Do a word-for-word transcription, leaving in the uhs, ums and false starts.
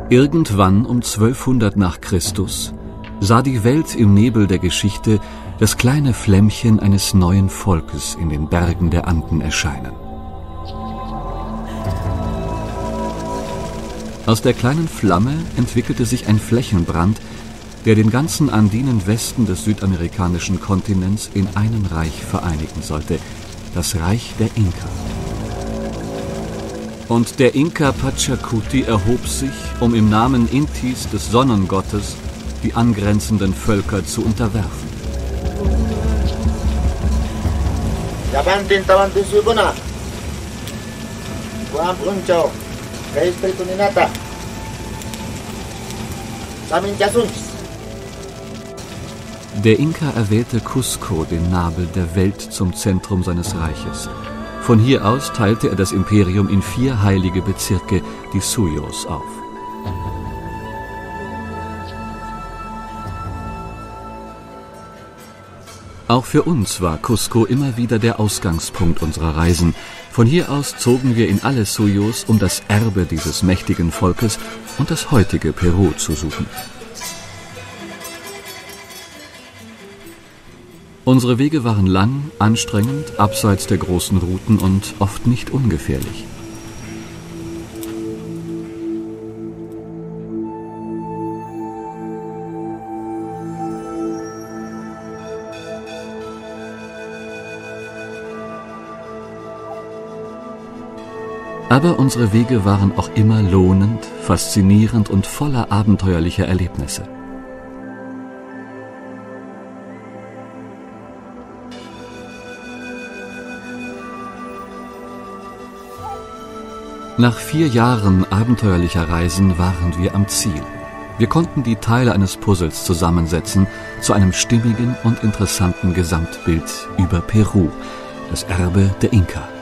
Irgendwann um zwölfhundert nach Christus sah die Welt im Nebel der Geschichte das kleine Flämmchen eines neuen Volkes in den Bergen der Anden erscheinen. Aus der kleinen Flamme entwickelte sich ein Flächenbrand, der den ganzen andinen Westen des südamerikanischen Kontinents in einem Reich vereinigen sollte, das Reich der Inka. Und der Inka Pachacuti erhob sich, um im Namen Intis, des Sonnengottes, die angrenzenden Völker zu unterwerfen. Der Inka erwählte Cusco, den Nabel der Welt, zum Zentrum seines Reiches. Von hier aus teilte er das Imperium in vier heilige Bezirke, die Suyos, auf. Auch für uns war Cusco immer wieder der Ausgangspunkt unserer Reisen. Von hier aus zogen wir in alle Suyos, um das Erbe dieses mächtigen Volkes und das heutige Peru zu suchen. Unsere Wege waren lang, anstrengend, abseits der großen Routen und oft nicht ungefährlich. Aber unsere Wege waren auch immer lohnend, faszinierend und voller abenteuerlicher Erlebnisse. Nach vier Jahren abenteuerlicher Reisen waren wir am Ziel. Wir konnten die Teile eines Puzzles zusammensetzen zu einem stimmigen und interessanten Gesamtbild über Peru, das Erbe der Inka.